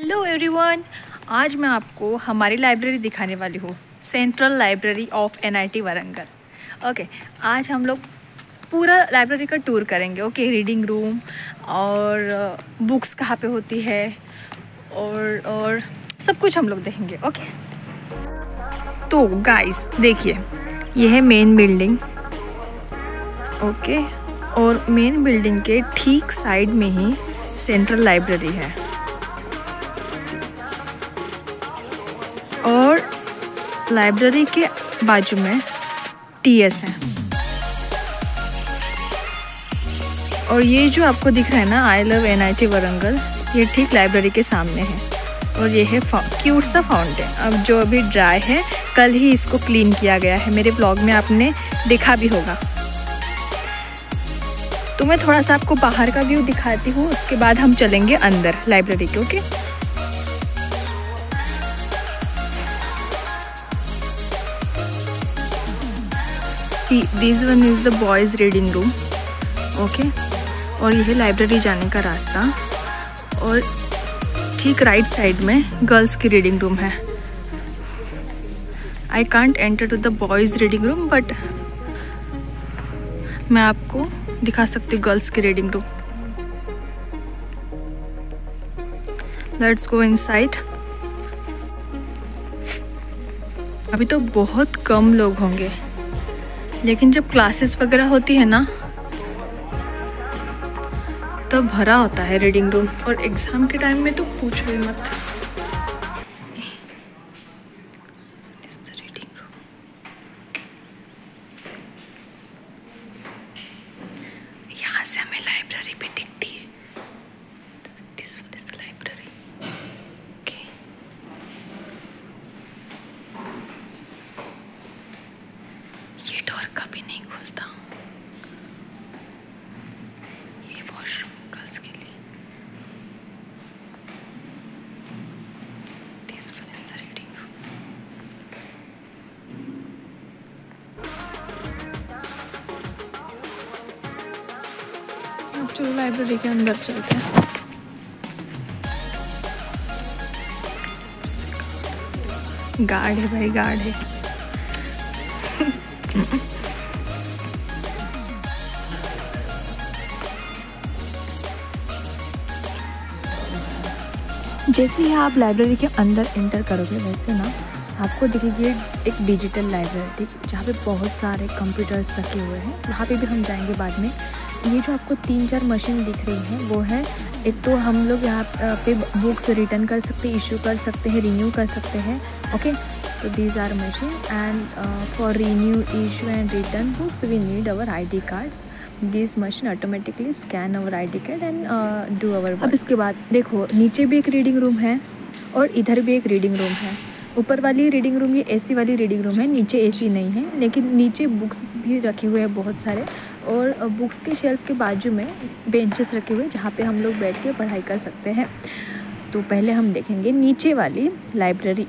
Hello everyone, आज मैं आपको हमारी लाइब्रेरी दिखाने वाली हूँ, central library of NIT Warangal. Okay, आज हम लोग पूरा लाइब्रेरी का टूर करेंगे। ओके, रीडिंग रूम और बुक्स कहाँ पे होती है और सब कुछ हम लोग देखेंगे। ओके, तो गाइस देखिए, ये है मेन बिल्डिंग। ओके, और मेन बिल्डिंग के ठीक साइड में ही सेंट्रल लाइब्रेरी है और लाइब्रेरी के बाजू में TS है। और ये जो आपको दिख रहा है ना, आई लव NIT वारंगल, ये ठीक लाइब्रेरी के सामने है। और ये है क्यूट सा फाउंटेन, अब जो अभी ड्राई है, कल ही इसको क्लीन किया गया है। मेरे ब्लॉग में आपने देखा भी होगा। तो मैं थोड़ा सा आपको बाहर का व्यू दिखाती हूँ, उसके बाद हम चलेंगे अंदर लाइब्रेरी के। Okay, see this one is the boys reading room. Okay, और यह है लाइब्रेरी जाने का रास्ता, और ठीक राइट साइड में गर्ल्स की रीडिंग रूम है। I can't enter to the boys reading room, but मैं आपको दिखा सकती हूँ गर्ल्स की reading room. Let's go inside. अभी तो बहुत कम लोग होंगे, लेकिन जब क्लासेस वगैरह होती है ना, तब भरा होता है रीडिंग रूम। और एग्ज़ाम के टाइम में तो पूछो ही मत। यहाँ से हमें लाइब्रेरी भी दिखती है। This one is the library. Okay, ये डोर कभी नहीं खुलता। ये वॉशरूम गर्ल्स के लिए। This one is the reading room. अब चलो लाइब्रेरी के अंदर चलते हैं। गार्ड है भाई, गार्ड है। जैसे ही आप लाइब्रेरी के अंदर एंटर करोगे, वैसे ना आपको दिखेगी एक डिजिटल लाइब्रेरी, जहाँ पे बहुत सारे कंप्यूटर्स रखे हुए हैं। वहाँ पे भी हम जाएंगे बाद में। ये जो आपको 3-4 मशीन दिख रही हैं, वो है, एक तो हम लोग यहाँ पे बुक्स रिटर्न कर सकते हैं, इशू कर सकते हैं, रिन्यू कर सकते हैं। ओके, तो these are machine, and for renew, issue and return books we need our ID cards. This machine automatically scan our ID card and do our. अब इसके बाद देखो, नीचे भी एक रीडिंग रूम है और इधर भी एक रीडिंग रूम है। ऊपर वाली रीडिंग रूम ये AC वाली रीडिंग रूम है, नीचे AC नहीं है, लेकिन नीचे बुक्स भी रखे हुए हैं बहुत सारे। और बुक्स के शेल्फ के बाजू में बेंचेस रखे हुए हैं, जहाँ पे हम लोग बैठ के पढ़ाई कर सकते हैं। तो पहले हम देखेंगे नीचे वाली library.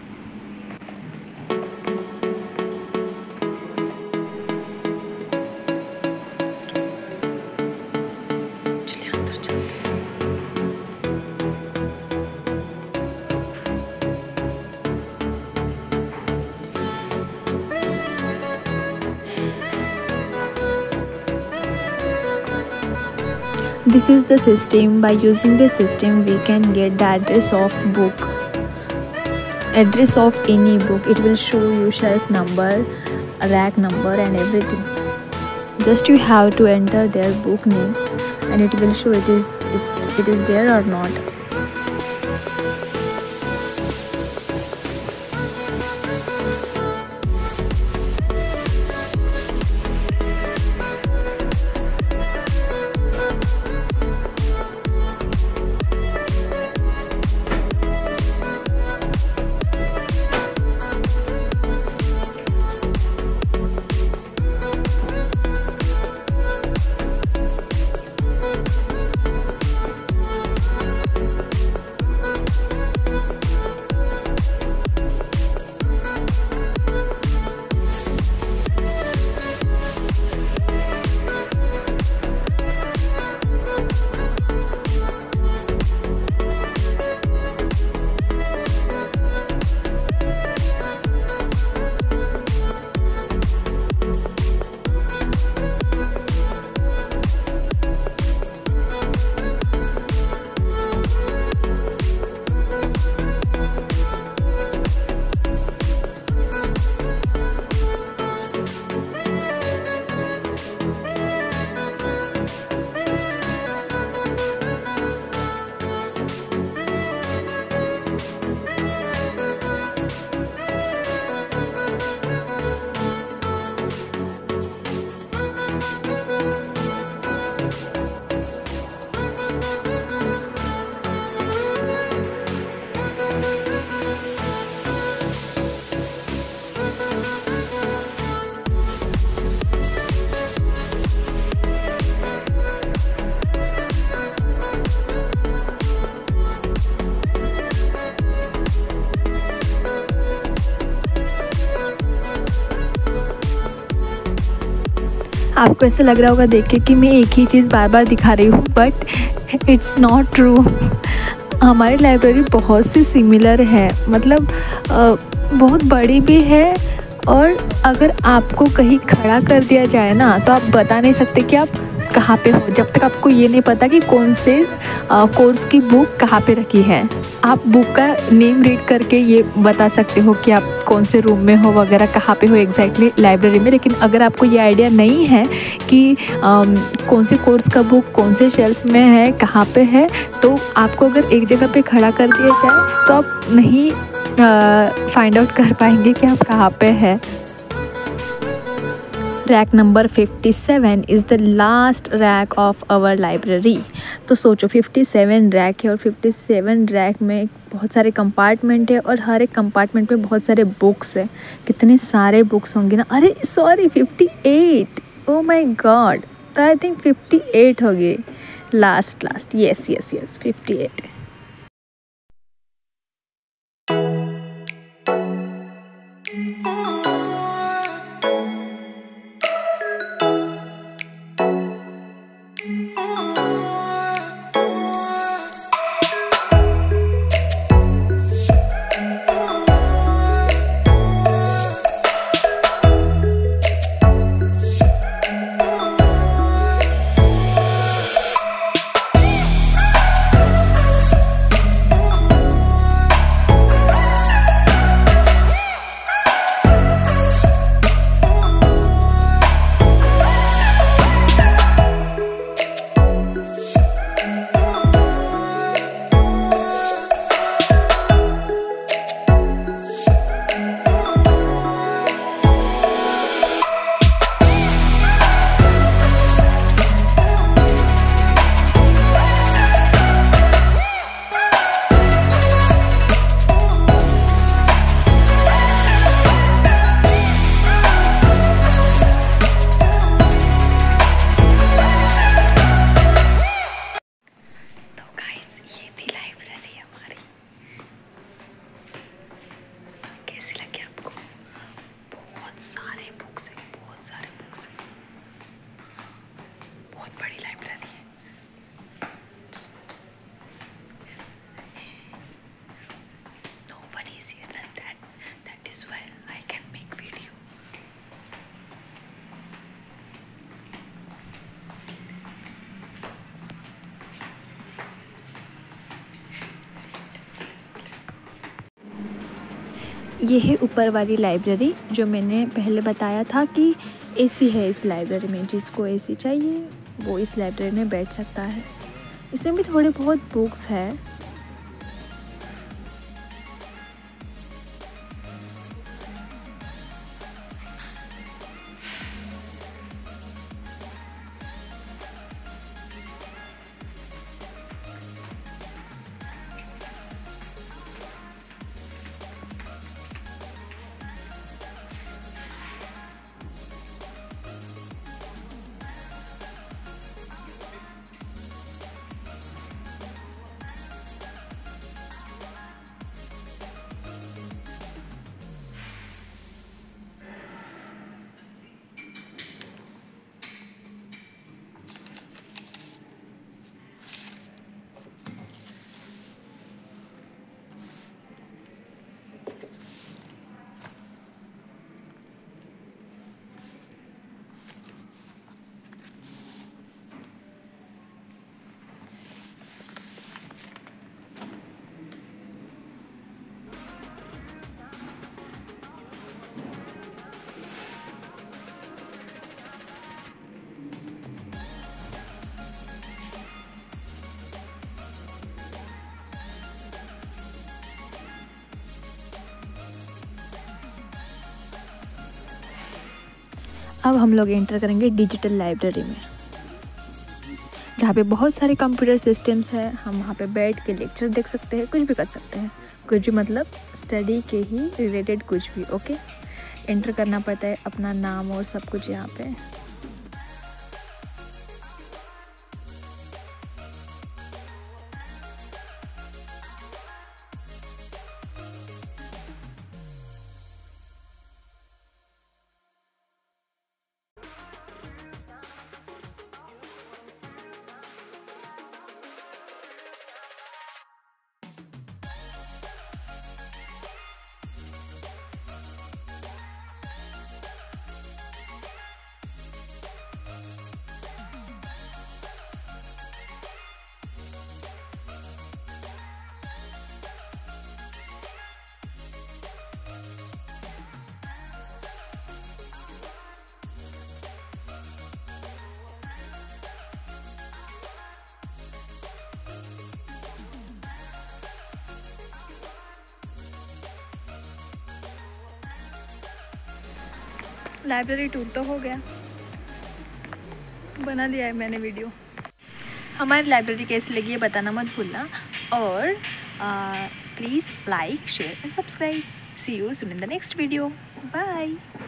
This is the system. By using this system, we can get the address of book, address of any book. It will show you shelf number, rack number and everything. Just you have to enter their book name and it will show it is there or not. आपको ऐसा लग रहा होगा देख के कि मैं एक ही चीज़ बार बार दिखा रही हूँ, बट इट्स नॉट ट्रू। हमारी लाइब्रेरी बहुत सी सिमिलर है, मतलब बहुत बड़ी भी है, और अगर आपको कहीं खड़ा कर दिया जाए ना तो आप बता नहीं सकते कि आप कहाँ पे हो, जब तक आपको ये नहीं पता कि कौन से कोर्स की बुक कहाँ पे रखी है। आप बुक का नेम रीड करके ये बता सकते हो कि आप कौन से रूम में हो वगैरह, कहाँ पे हो एग्जैक्टली लाइब्रेरी में। लेकिन अगर आपको ये आइडिया नहीं है कि कौन से कोर्स का बुक कौन से शेल्फ में है, कहाँ पे है, तो आपको अगर एक जगह पे खड़ा कर दिया जाए तो आप नहीं फाइंड आउट कर पाएंगे कि आप कहाँ पे है। Rack number 57 is the last rack of our library. तो सोचो 57 रैक है और 57 रैक में बहुत सारे कंपार्टमेंट है और हर एक कंपार्टमेंट में बहुत सारे बुक्स है। कितने सारे बुक्स होंगे ना। अरे सॉरी 58, ओ माय गॉड, तो आई थिंक 58 होगी लास्ट यस 58। ये है ऊपर वाली लाइब्रेरी जो मैंने पहले बताया था कि एसी है इस लाइब्रेरी में। जिसको एसी चाहिए वो इस लाइब्रेरी में बैठ सकता है। इसमें भी थोड़े बहुत बुक्स है। अब हम लोग एंटर करेंगे डिजिटल लाइब्रेरी में, जहाँ पे बहुत सारे कंप्यूटर सिस्टम्स हैं। हम वहाँ पे बैठ के लेक्चर देख सकते हैं, कुछ भी कर सकते हैं, कुछ भी मतलब स्टडी के ही रिलेटेड कुछ भी। ओके, एंटर करना पड़ता है अपना नाम और सब कुछ यहाँ पे। लाइब्रेरी टूर तो हो गया, बना लिया है मैंने वीडियो। हमारी लाइब्रेरी कैसी लगी है बताना मत भूलना, और please like share and subscribe. See you soon in the next video. Bye.